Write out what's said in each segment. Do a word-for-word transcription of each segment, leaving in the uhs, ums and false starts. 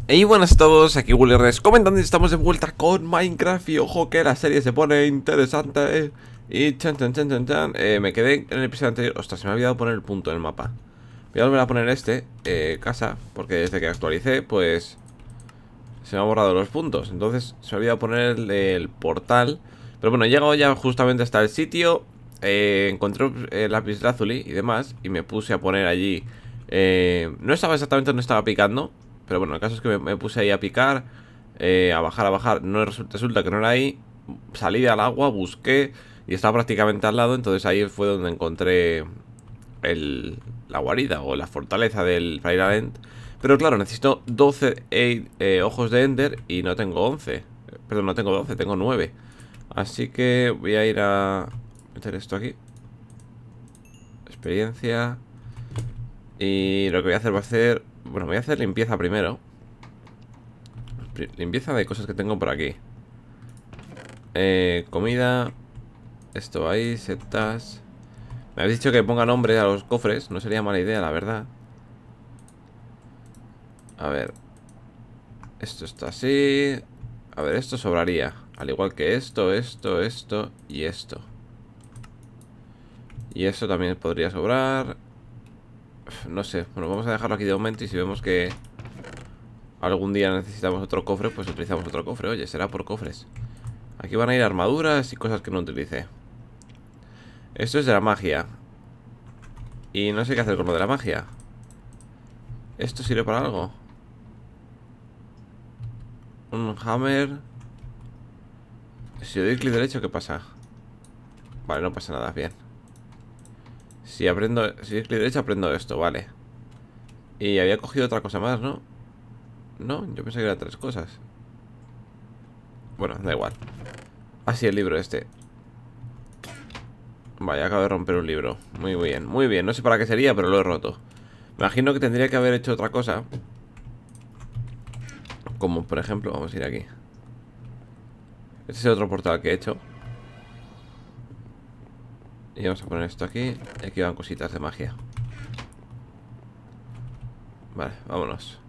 Y buenas a todos, aquí WillyRes comentando y estamos de vuelta con Minecraft. Y ojo que la serie se pone interesante, eh. Y chan chan chan chan chan eh, me quedé en el episodio anterior. Ostras, se me ha olvidado poner el punto en el mapa. Voy a volver a poner este, eh, casa, porque desde que actualicé, pues se me han borrado los puntos. Entonces se me ha olvidado poner el, el portal. Pero bueno, he llegado ya justamente hasta el sitio. eh, Encontré el lapislázuli y demás, y me puse a poner allí. eh, No estaba exactamente donde estaba picando, pero bueno, el caso es que me, me puse ahí a picar, eh, a bajar, a bajar. No resulta, resulta que no era ahí. Salí al agua, busqué y estaba prácticamente al lado. Entonces ahí fue donde encontré el, la guarida o la fortaleza del Fire Island. Pero claro, necesito doce eh, ojos de Ender y no tengo once. Perdón, no tengo doce, tengo nueve. Así que voy a ir a meter esto aquí. Experiencia. Y lo que voy a hacer va a ser... Bueno, voy a hacer limpieza primero. Limpieza de cosas que tengo por aquí. eh, Comida. Esto ahí, setas. Me habéis dicho que ponga nombre a los cofres. No sería mala idea, la verdad. A ver. Esto está así. A ver, esto sobraría. Al igual que esto, esto, esto y esto. Y esto también podría sobrar. No sé, bueno, vamos a dejarlo aquí de momento. Y si vemos que algún día necesitamos otro cofre, pues utilizamos otro cofre. Oye, será por cofres. Aquí van a ir armaduras y cosas que no utilicé. Esto es de la magia. Y no sé qué hacer con lo de la magia. ¿Esto sirve para algo? Un hammer. Si le doy clic derecho, ¿qué pasa? Vale, no pasa nada, bien. Si aprendo, si doy clic derecho, aprendo esto, vale. Y había cogido otra cosa más, ¿no? No, yo pensé que eran tres cosas. Bueno, da igual. Así el libro este. Vaya, acabo de romper un libro. Muy bien, muy bien. No sé para qué sería, pero lo he roto. Me imagino que tendría que haber hecho otra cosa. Como por ejemplo, vamos a ir aquí. Este es el otro portal que he hecho. Y vamos a poner esto aquí. Y aquí van cositas de magia. Vale, vámonos.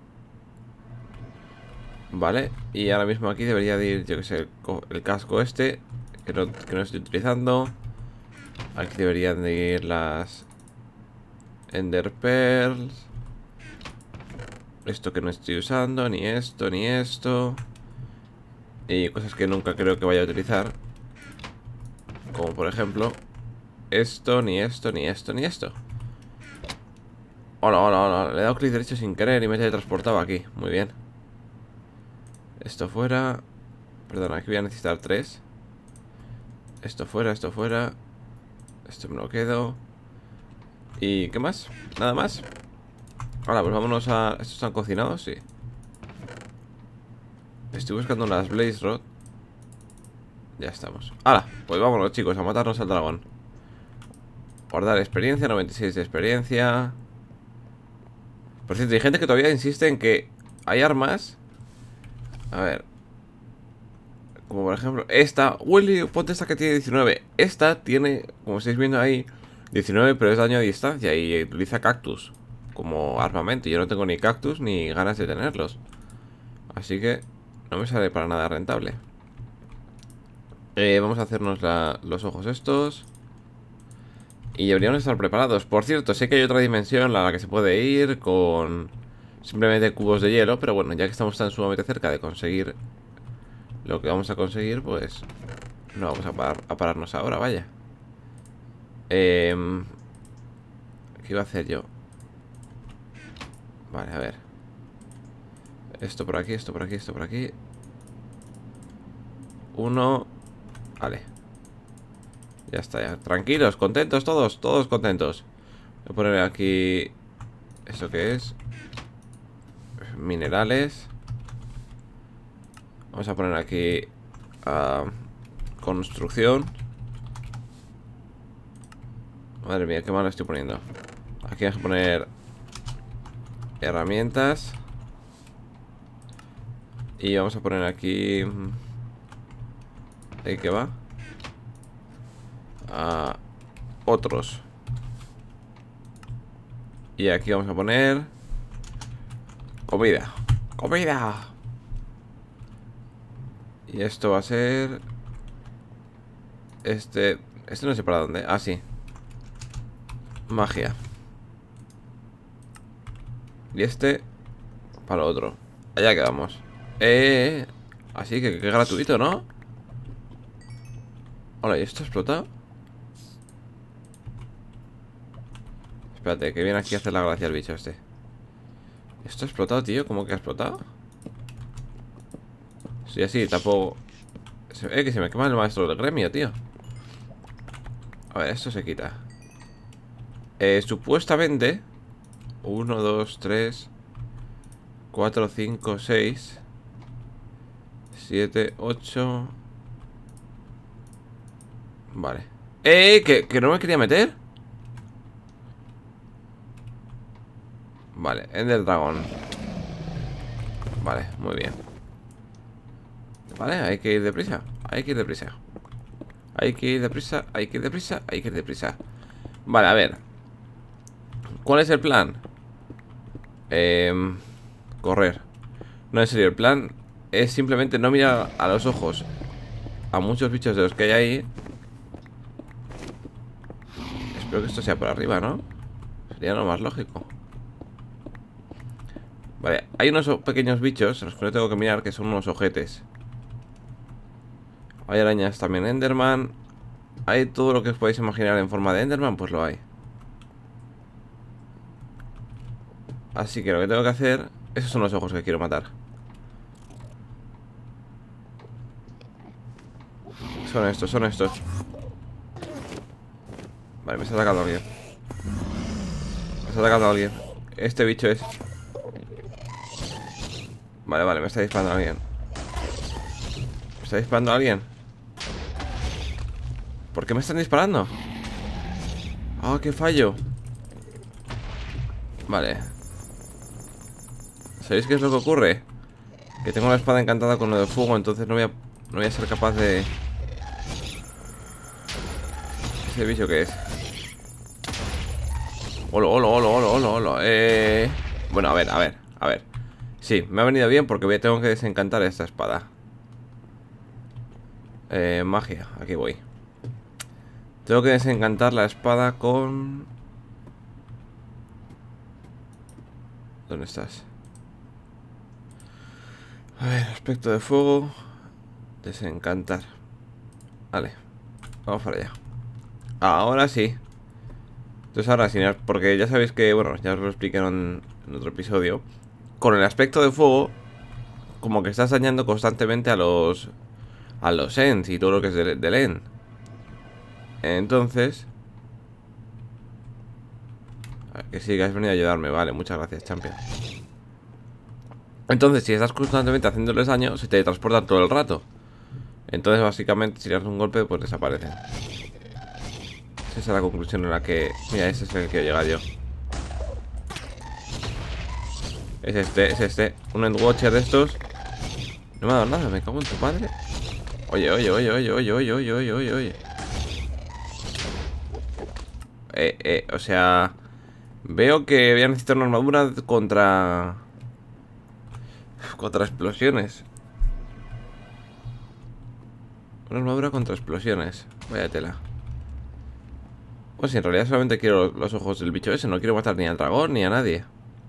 Vale, y ahora mismo aquí debería de ir, yo que sé, el, el casco este que no, que no estoy utilizando. Aquí deberían de ir las Ender Pearls. Esto que no estoy usando, ni esto, ni esto. Y cosas que nunca creo que vaya a utilizar. Como por ejemplo esto, ni esto, ni esto, ni esto. Hola, hola, hola. Le he dado clic derecho sin querer y me he teletransportado aquí. Muy bien. Esto fuera. Perdona, aquí voy a necesitar tres. Esto fuera, esto fuera. Esto me lo quedo. ¿Y qué más? ¿Nada más? Ahora, pues vámonos a... ¿Estos están cocinados? Sí. Estoy buscando las Blaze Rod. Ya estamos. ¡Hala! Pues vámonos, chicos, a matarnos al dragón. Guardar experiencia, noventa y seis de experiencia. Por cierto, hay gente que todavía insiste en que hay armas. A ver. Como por ejemplo esta. Willy, ponte esta que tiene diecinueve. Esta tiene, como estáis viendo ahí, diecinueve, pero es daño a distancia y utiliza cactus como armamento. Yo no tengo ni cactus ni ganas de tenerlos. Así que no me sale para nada rentable. eh, Vamos a hacernos la, los ojos estos. Y deberíamos estar preparados. Por cierto, sé que hay otra dimensión a la que se puede ir con simplemente cubos de hielo. Pero bueno, ya que estamos tan sumamente cerca de conseguir lo que vamos a conseguir, pues no vamos a, parar, a pararnos ahora, vaya. eh, ¿Qué iba a hacer yo? Vale, a ver. Esto por aquí, esto por aquí, esto por aquí. Uno. Vale. Ya está, ya. Tranquilos, contentos todos, todos contentos. Voy a poner aquí... ¿Esto qué es? Minerales. Vamos a poner aquí uh, construcción. Madre mía, qué mal estoy poniendo. Aquí vamos a poner herramientas. Y vamos a poner aquí... ¿De qué va? Uh, otros. Y aquí vamos a poner comida. ¡Comida! Y esto va a ser... Este... Este no sé para dónde. Ah, sí. Magia. Y este... Para lo otro. Allá quedamos. Eh... Así que, que gratuito, ¿no? Hola, ¿y esto ha explotado? Espérate, que viene aquí a hacer la gracia el bicho este. ¿Esto ha explotado, tío? ¿Cómo que ha explotado? Sí, así, tampoco... Eh, que se me quema el maestro del gremio, tío. A ver, esto se quita. Eh, supuestamente... uno, dos, tres... cuatro, cinco, seis... siete, ocho... Vale. ¡Eh! ¿Que, que no me quería meter? Vale, Ender Dragon. Vale, muy bien. Vale, hay que ir deprisa. Hay que ir deprisa. Hay que ir deprisa, hay que ir deprisa, hay que ir deprisa. Vale, a ver. ¿Cuál es el plan? Eh, correr. No, en serio, el plan es simplemente no mirar a los ojos a muchos bichos de los que hay ahí. Espero que esto sea por arriba, ¿no? Sería lo más lógico. Vale, hay unos pequeños bichos a los que no tengo que mirar, que son unos ojetes. Hay arañas también Enderman. Hay todo lo que os podéis imaginar en forma de Enderman, pues lo hay. Así que lo que tengo que hacer... Esos son los ojos que quiero matar. Son estos, son estos. Vale, me está atacando alguien. Me está atacando alguien. Este bicho es... Vale, vale, me está disparando alguien. ¿Me está disparando alguien? ¿Por qué me están disparando? Ah, oh, qué fallo. Vale. ¿Sabéis qué es lo que ocurre? Que tengo la espada encantada con lo de fuego, entonces no voy a, no voy a ser capaz de... ¿Ese bicho qué es? Hola, hola, hola, hola, hola, hola. Eh... Bueno, a ver, a ver, a ver. Sí, me ha venido bien porque voy a, tengo que desencantar esta espada. Eh, magia, aquí voy. Tengo que desencantar la espada con... ¿Dónde estás? A ver, aspecto de fuego. Desencantar. Vale, vamos para allá. Ahora sí. Entonces ahora sí, porque ya sabéis que, bueno, ya os lo expliqué en, en otro episodio. Con el aspecto de fuego, como que estás dañando constantemente a los... A los Ents y todo lo que es del, del End. Entonces... A ver, que sí, que has venido a ayudarme. Vale, muchas gracias, champion. Entonces, si estás constantemente haciéndoles daño, se te transportan todo el rato. Entonces, básicamente, si le das un golpe, pues desaparecen. Esa es la conclusión en la que... Mira, ese es el que quiero llegar yo. Es este, es este. Un Endwatcher de estos. No me ha dado nada, me cago en tu padre. Oye, oye, oye, oye, oye, oye, oye, oye, oye, oye. Eh, eh, o sea... Veo que voy a necesitar una armadura contra... Contra explosiones. Una armadura contra explosiones. Vaya tela. Pues si en realidad solamente quiero los ojos del bicho ese. No quiero matar ni al dragón ni a nadie.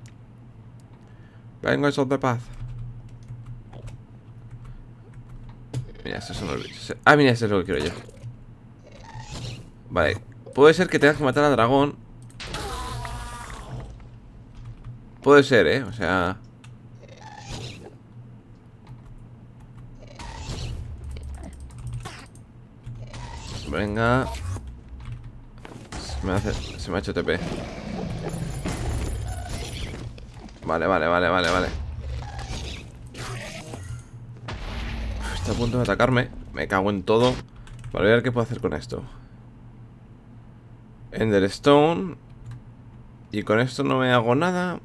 Vengo a de paz. Mira, estos son los bichos. Ah, mira, este es lo que quiero yo. Vale. Puede ser que tengas que matar al dragón. Puede ser, eh. O sea... Venga. Se me, hace, se me ha hecho T P. Vale, vale, vale, vale, vale. Está a punto de atacarme. Me cago en todo. Vale, voy a ver qué puedo hacer con esto. Ender Stone. Y con esto no me hago nada.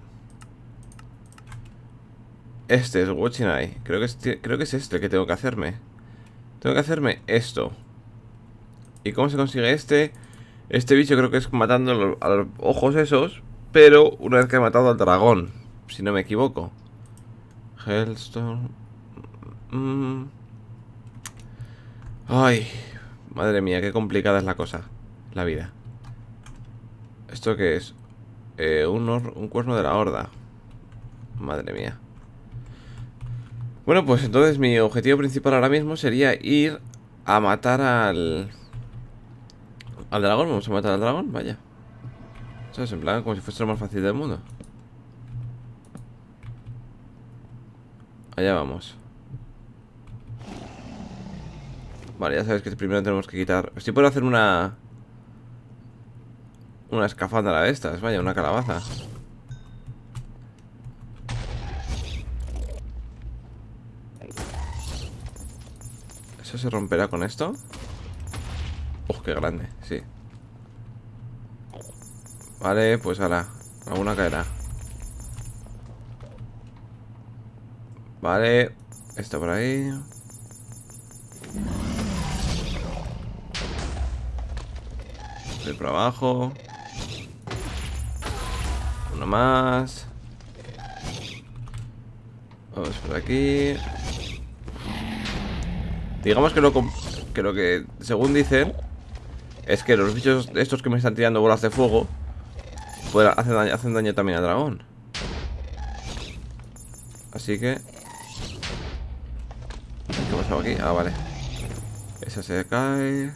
Este es Watching Eye. Creo que es, creo que es este el que tengo que hacerme. Tengo que hacerme esto. ¿Y cómo se consigue este? Este bicho creo que es matando a los, a los ojos esos. Pero una vez que he matado al dragón, si no me equivoco. Hellstorm. Mm. Ay, madre mía, qué complicada es la cosa. La vida. ¿Esto qué es? Eh, un, un cuerno de la horda. Madre mía. Bueno, pues entonces mi objetivo principal ahora mismo sería ir a matar al... Al dragón. Vamos a matar al dragón, vaya. ¿Sabes? En plan, como si fuese lo más fácil del mundo. Allá vamos. Vale, ya sabes que primero tenemos que quitar... Estoy por hacer una... Una escafandra de estas, vaya, una calabaza. ¿Eso se romperá con esto? ¡Oh, qué grande! Sí. Vale, pues ahora alguna caerá. Vale. Esto por ahí. Voy por abajo. Uno más. Vamos por aquí. Digamos que lo, que lo que según dicen es que los bichos estos que me están tirando bolas de fuego pues hacen daño, hacen daño también al dragón. Así que... ¿Qué ha pasado aquí? Ah, vale. Esa se cae.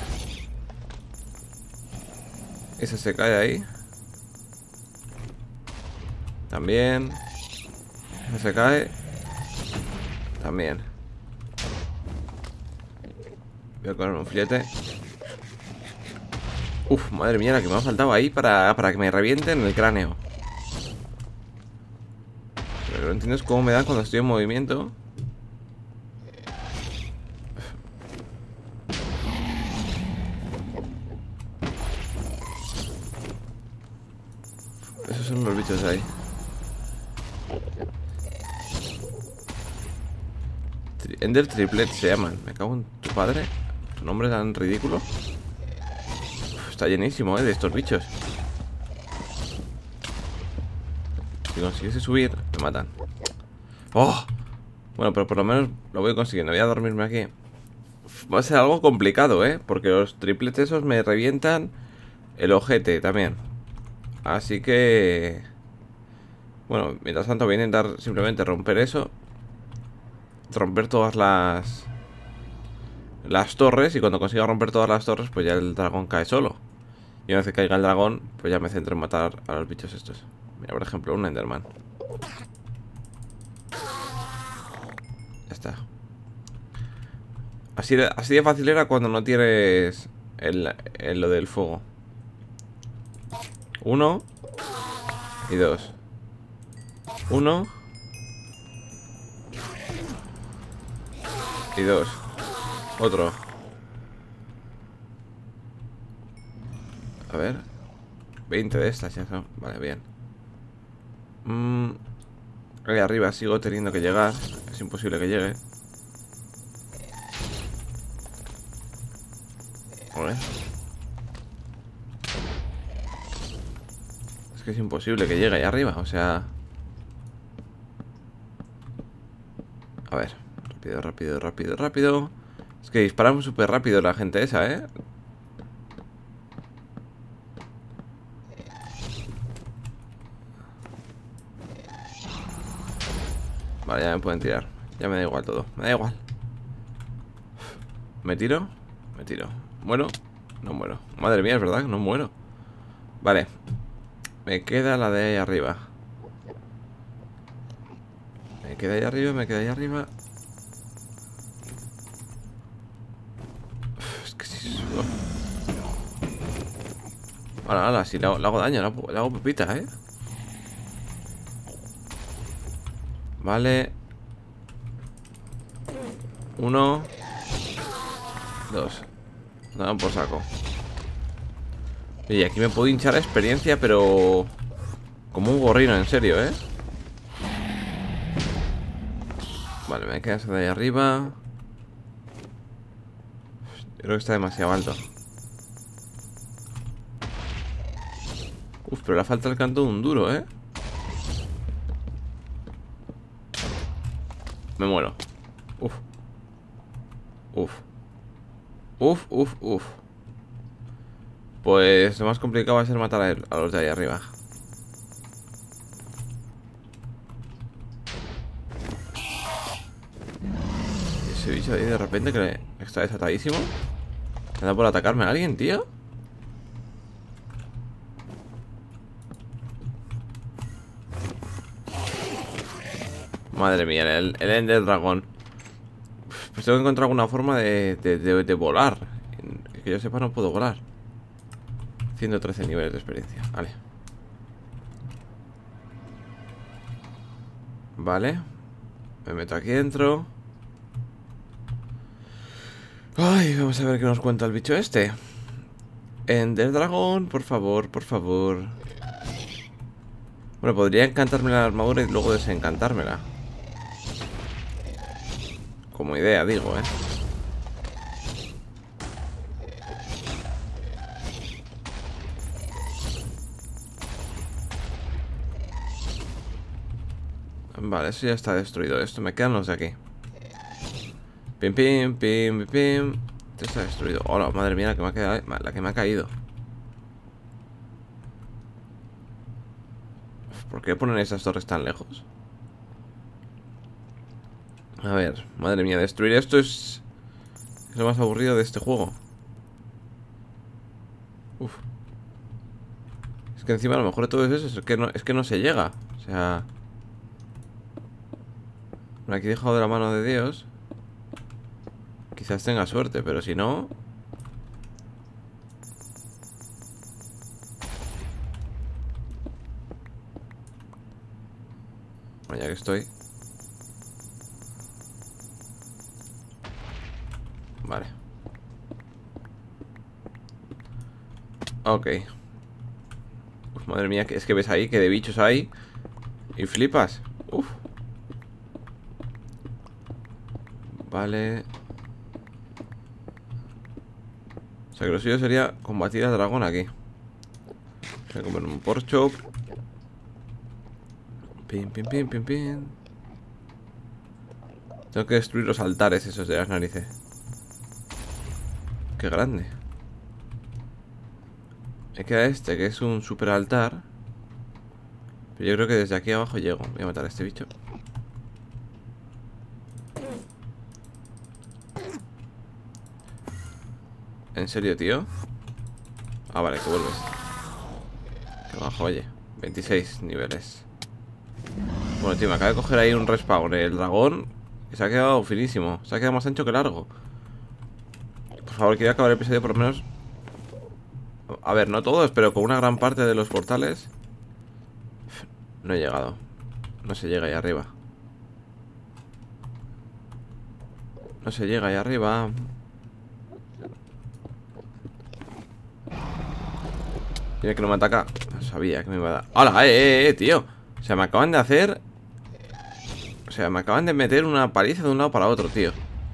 Esa se cae ahí. También. Esa se cae. También. Voy a coger un filete. Uf, madre mía, la que me ha faltado ahí para, para que me revienten el cráneo. Pero no entiendes cómo me dan cuando estoy en movimiento. Esos son los bichos de ahí. Ender Triplet se llaman. Me cago en tu padre. Tu nombre es tan ridículo. Uf, está llenísimo, eh, de estos bichos. Si consiguiese subir, me matan. ¡Oh! Bueno, pero por lo menos lo voy consiguiendo. Voy a dormirme aquí. Uf, va a ser algo complicado, eh, porque los triplets esos me revientan el ojete también. Así que... Bueno, mientras tanto voy a intentar simplemente romper eso. Romper todas las Las torres. Y cuando consiga romper todas las torres, pues ya el dragón cae solo. Y una vez que caiga el dragón, pues ya me centro en matar a los bichos estos. Mira, por ejemplo, un Enderman. Ya está. Así de, así de fácil era cuando no tienes el, el, lo del fuego. Uno y dos. Uno y dos. Otro. A ver. veinte de estas ya son. Vale, bien. Mm, ahí arriba sigo teniendo que llegar. Es imposible que llegue. Vale. Es que es imposible que llegue ahí arriba. O sea... A ver. Rápido, rápido, rápido, rápido. Es que disparan súper rápido la gente esa, ¿eh? Vale, ya me pueden tirar. Ya me da igual todo. Me da igual. ¿Me tiro? Me tiro. ¿Muero? No muero. Madre mía, es verdad que no muero. Vale. Me queda la de ahí arriba. Me queda ahí arriba, me queda ahí arriba. Es que si subo. Ahora, ahora, si le hago, le hago daño, le hago, le hago pepita, ¿eh? Vale. Uno. Dos. Nada, por saco. Oye, aquí me puedo hinchar experiencia, pero... Como un gorrino, en serio, ¿eh? Vale, me queda esa de ahí arriba. Yo creo que está demasiado alto. Uf, pero le falta el canto de un duro, ¿eh? Me muero. Uf. Uf. Uf, uf, uf. Pues lo más complicado va a ser matar a, él, a los de ahí arriba. Ese bicho de ahí de repente que está desatadísimo. ¿Me da por atacarme a alguien, tío? Madre mía, el, el Ender Dragón. Pues tengo que encontrar alguna forma de, de, de, de volar. Que yo sepa no puedo volar. ciento trece niveles de experiencia. Vale. Vale. Me meto aquí dentro. Ay, vamos a ver qué nos cuenta el bicho este. Ender Dragón, por favor, por favor. Bueno, podría encantarme la armadura y luego desencantármela. Como idea, digo, eh. Vale, eso ya está destruido. Esto me quedan los de aquí. Pim, pim, pim, pim, pim. Esto está destruido. Hola, madre mía, la que me ha quedado, la que me ha caído. ¿Por qué ponen esas torres tan lejos? A ver, madre mía, destruir esto es... es lo más aburrido de este juego. Uf. Es que encima a lo mejor de todo eso es que no, es que no se llega. O sea... Aquí he dejado de la mano de Dios. Quizás tenga suerte, pero si no... Bueno, ya que estoy... Vale. Ok. Uf, madre mía, es que ves ahí que de bichos hay. Y flipas. Uf. Vale. O sea que lo suyo sería combatir al dragón aquí. Voy a comer un pork chop. Pim, pim, pim, pim, pim. Tengo que destruir los altares esos de las narices. Qué grande. Me queda este, que es un super altar. Pero yo creo que desde aquí abajo llego. Voy a matar a este bicho. ¿En serio, tío? Ah, vale, que vuelves. Que abajo, oye. veintiséis niveles. Bueno, tío, me acaba de coger ahí un respawn. El dragón que se ha quedado finísimo. Se ha quedado más ancho que largo. Por favor, quiero acabar el episodio por lo menos. A ver, no todos, pero con una gran parte de los portales. No he llegado. No se llega ahí arriba. No se llega ahí arriba. Mira que no me ataca. No sabía que me iba a dar. ¡Hala! ¡Eh, eh, eh, tío! O sea, me acaban de hacer... O sea, me acaban de meter una paliza de un lado para otro, tío.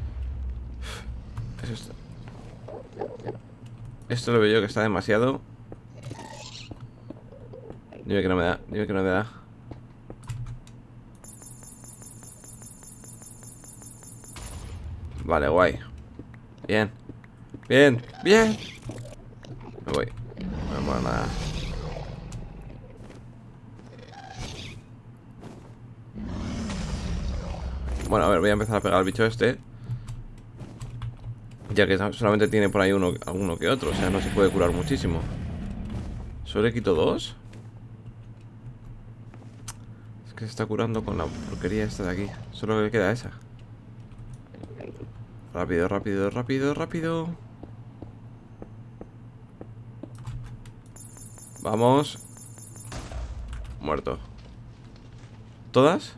Eso está... Esto lo veo yo que está demasiado. Dime que no me da. Dime que no me da. Vale, guay. Bien. Bien. Bien. Me voy. No me nada. Bueno, a ver, voy a empezar a pegar al bicho este. Ya que solamente tiene por ahí uno, alguno que otro. O sea, no se puede curar muchísimo. ¿Solo le quito dos? Es que se está curando con la porquería esta de aquí. Solo le queda esa. Rápido, rápido, rápido, rápido. Vamos. Muerto. ¿Todas?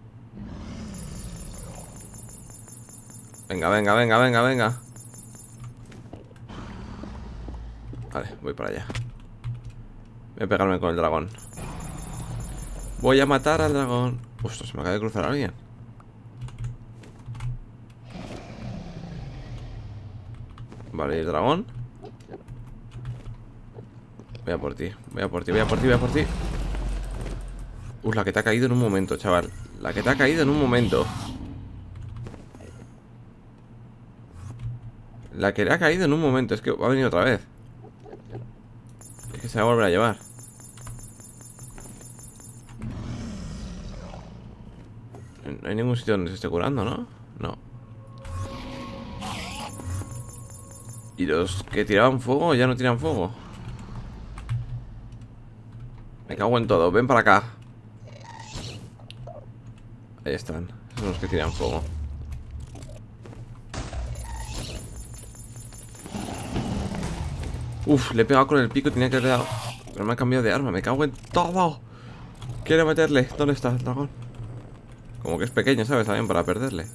Venga, venga, venga, venga, venga. Vale, voy para allá. Voy a pegarme con el dragón. Voy a matar al dragón. Ostras, se me acaba de cruzar alguien. Vale, ¿y el dragón? Voy a por ti, voy a por ti, voy a por ti, voy a por ti. Uh, la que te ha caído en un momento, chaval. La que te ha caído en un momento. La que le ha caído en un momento. Es que va a venir otra vez. Es que se va a volver a llevar. No hay ningún sitio donde se esté curando, ¿no? No. ¿Y los que tiraban fuego ya no tiran fuego? Me cago en todo, ven para acá. Ahí están, son los que tiran fuego. Uf, le he pegado con el pico y tenía que haber dado. Pero me ha cambiado de arma, me cago en todo. Quiero meterle, ¿dónde está el dragón? Como que es pequeño, ¿sabes? También para perderle.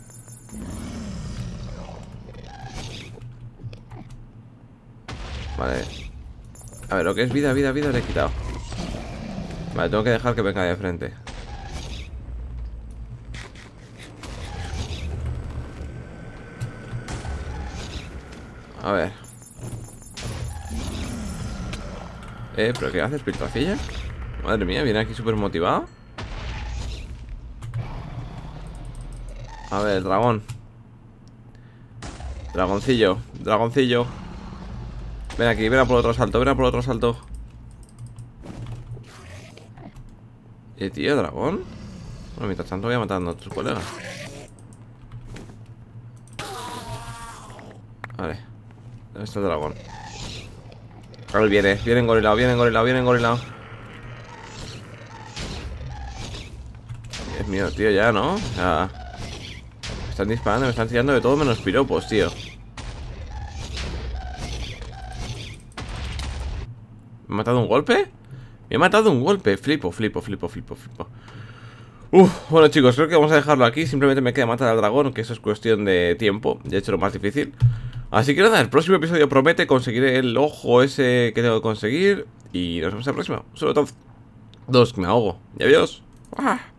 Vale. A ver, lo que es vida, vida, vida le he quitado. Vale, tengo que dejar que venga de frente. A ver. Eh, ¿pero qué haces, piltrafilla? Madre mía, viene aquí súper motivado. A ver, dragón. Dragoncillo, dragoncillo. Ven aquí, ven a por otro salto, ven a por otro salto. Eh, tío, dragón. Bueno, mientras tanto voy a matar a otros colegas. Vale. ¿Dónde está el dragón? Ahora viene, viene engorilado, viene engorilado, viene engorilado. Dios mío, tío, ya, ¿no? O sea, me están disparando, me están tirando de todo menos piropos, tío. ¿Me ha matado un golpe? Me ha matado un golpe, flipo, flipo, flipo, flipo, flipo. Uf, bueno chicos, creo que vamos a dejarlo aquí. Simplemente me queda matar al dragón, que eso es cuestión de tiempo. Ya he hecho lo más difícil. Así que nada, el próximo episodio promete conseguir el ojo ese que tengo que conseguir. Y nos vemos en el próximo. Sobre todo, dos, que me ahogo. Y adiós. ¡Ah!